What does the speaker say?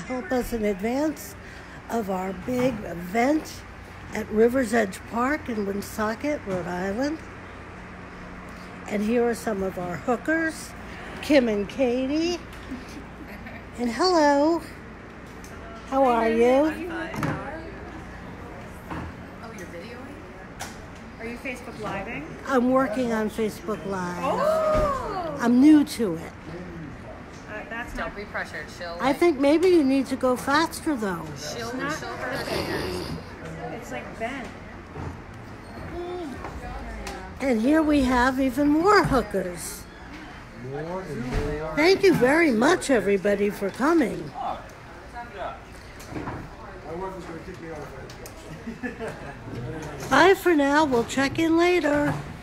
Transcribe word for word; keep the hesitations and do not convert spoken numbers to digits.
help us in advance of our big event at River's Edge Park in Woonsocket, Rhode Island. And here are some of our hookers, Kim and Katie. And hello. How are you? I'm fine. How are you? Oh, you're videoing? Are you Facebook Living? I'm working on Facebook Live. Oh! I'm new to it. Uh, that's Don't not... be pressured. She'll. I think maybe you need to go faster though. She'll. not She'll hurt her fingers. It's like bent. And here we have even more hookers. More and more. Thank you very much, everybody, for coming. Bye for now. We'll check in later.